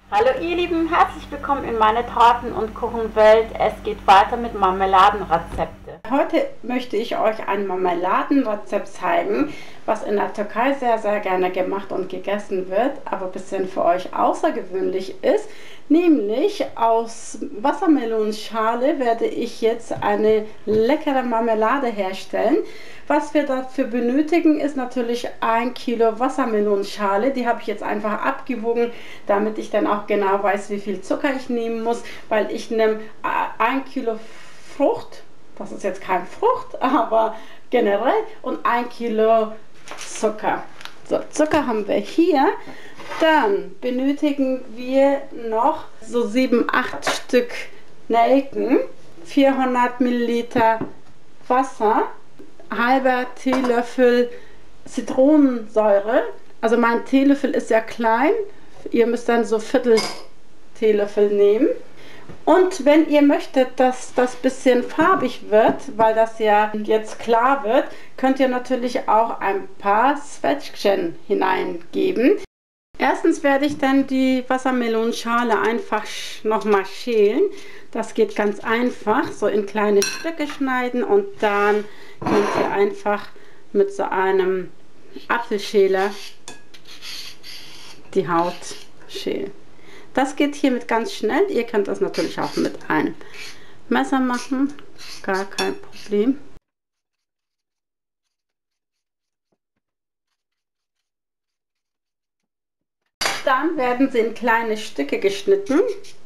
Hallo ihr Lieben, herzlich willkommen in meiner Torten- und Kuchenwelt. Es geht weiter mit Marmeladenrezepte. Heute möchte ich euch ein Marmeladenrezept zeigen, was in der Türkei sehr, sehr gerne gemacht und gegessen wird, aber ein bisschen für euch außergewöhnlich ist. Nämlich aus Wassermelonenschale werde ich jetzt eine leckere Marmelade herstellen. Was wir dafür benötigen, ist natürlich 1 Kilo Wassermelonenschale. Die habe ich jetzt einfach abgewogen, damit ich dann auch genau weiß, wie viel Zucker ich nehmen muss, weil ich nehme 1 Kilo Frucht, das ist jetzt kein Frucht, aber generell, und 1 Kilo Zucker. So, Zucker haben wir hier. Dann benötigen wir noch so 7, 8 Stück Nelken, 400 Milliliter Wasser, halber Teelöffel Zitronensäure. Also mein Teelöffel ist ja klein. Ihr müsst dann so Viertel Teelöffel nehmen. Und wenn ihr möchtet, dass das ein bisschen farbig wird, weil das ja jetzt klar wird, könnt ihr natürlich auch ein paar Zwetschgen hineingeben. Erstens werde ich dann die Wassermelonenschale einfach nochmal schälen. Das geht ganz einfach, so in kleine Stücke schneiden und dann könnt ihr einfach mit so einem Apfelschäler die Haut schälen. Das geht hiermit ganz schnell. Ihr könnt das natürlich auch mit einem Messer machen, gar kein Problem. Dann werden sie in kleine Stücke geschnitten.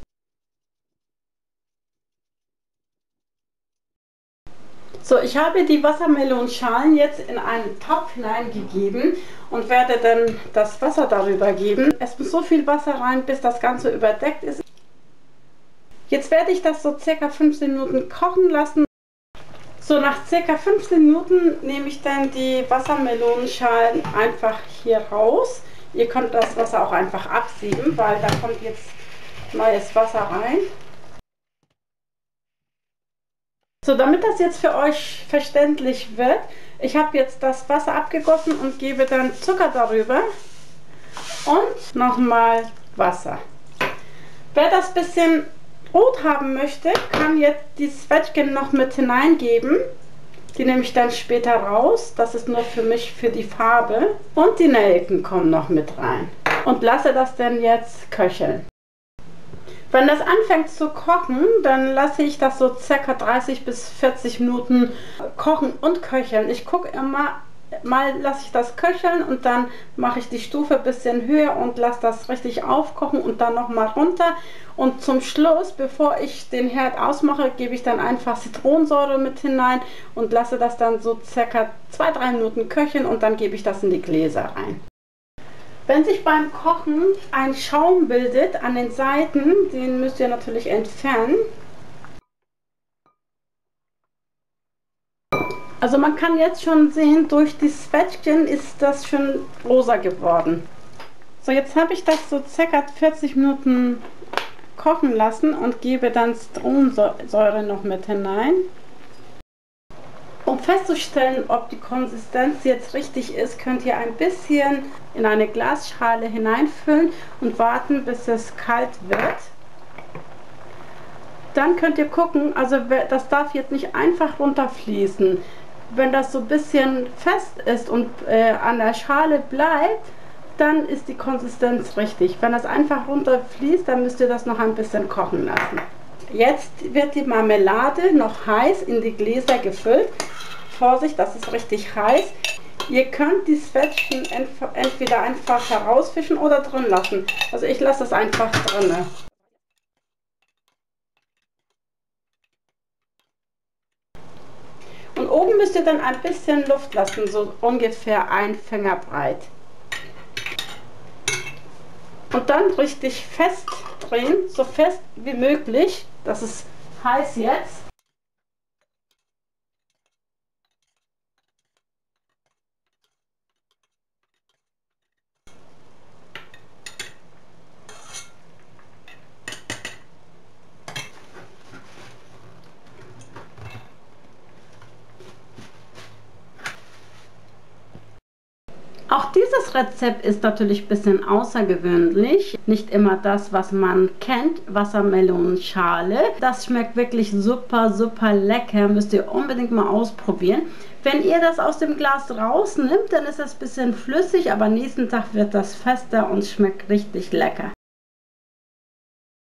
So, ich habe die Wassermelonenschalen jetzt in einen Topf hineingegeben und werde dann das Wasser darüber geben. Es muss so viel Wasser rein, bis das Ganze überdeckt ist. Jetzt werde ich das so circa 15 Minuten kochen lassen. So, nach circa 15 Minuten nehme ich dann die Wassermelonenschalen einfach hier raus. Ihr könnt das Wasser auch einfach absieben, weil da kommt jetzt neues Wasser rein. So, damit das jetzt für euch verständlich wird, ich habe jetzt das Wasser abgegossen und gebe dann Zucker darüber und nochmal Wasser. Wer das ein bisschen rot haben möchte, kann jetzt die Zwetschgen noch mit hineingeben. Die nehme ich dann später raus. Das ist nur für mich für die Farbe. Und die Nelken kommen noch mit rein. Und lasse das dann jetzt köcheln. Wenn das anfängt zu kochen, dann lasse ich das so circa 30 bis 40 Minuten kochen und köcheln. Ich gucke immer, mal lasse ich das köcheln und dann mache ich die Stufe ein bisschen höher und lasse das richtig aufkochen und dann nochmal runter. Und zum Schluss, bevor ich den Herd ausmache, gebe ich dann einfach Zitronensäure mit hinein und lasse das dann so circa 2-3 Minuten köcheln und dann gebe ich das in die Gläser rein. Wenn sich beim Kochen ein Schaum bildet an den Seiten, den müsst ihr natürlich entfernen. Also man kann jetzt schon sehen, durch die Zwetschgen ist das schon rosa geworden. So, jetzt habe ich das so ca. 40 Minuten kochen lassen und gebe dann Zitronensäure noch mit hinein. Um festzustellen, ob die Konsistenz jetzt richtig ist, könnt ihr ein bisschen in eine Glasschale hineinfüllen und warten, bis es kalt wird. Dann könnt ihr gucken, also das darf jetzt nicht einfach runterfließen. Wenn das so ein bisschen fest ist und an der Schale bleibt, dann ist die Konsistenz richtig. Wenn das einfach runterfließt, dann müsst ihr das noch ein bisschen kochen lassen. Jetzt wird die Marmelade noch heiß in die Gläser gefüllt. Vorsicht, das ist richtig heiß. Ihr könnt die Zwetschgen entweder einfach herausfischen oder drin lassen. Also ich lasse das einfach drin. Und oben müsst ihr dann ein bisschen Luft lassen, so ungefähr ein Finger breit. Und dann richtig fest drehen, so fest wie möglich. Das ist heiß jetzt. Auch dieses Rezept ist natürlich ein bisschen außergewöhnlich. Nicht immer das, was man kennt. Wassermelonenschale. Das schmeckt wirklich super, super lecker. Müsst ihr unbedingt mal ausprobieren. Wenn ihr das aus dem Glas rausnimmt, dann ist das ein bisschen flüssig, aber nächsten Tag wird das fester und schmeckt richtig lecker.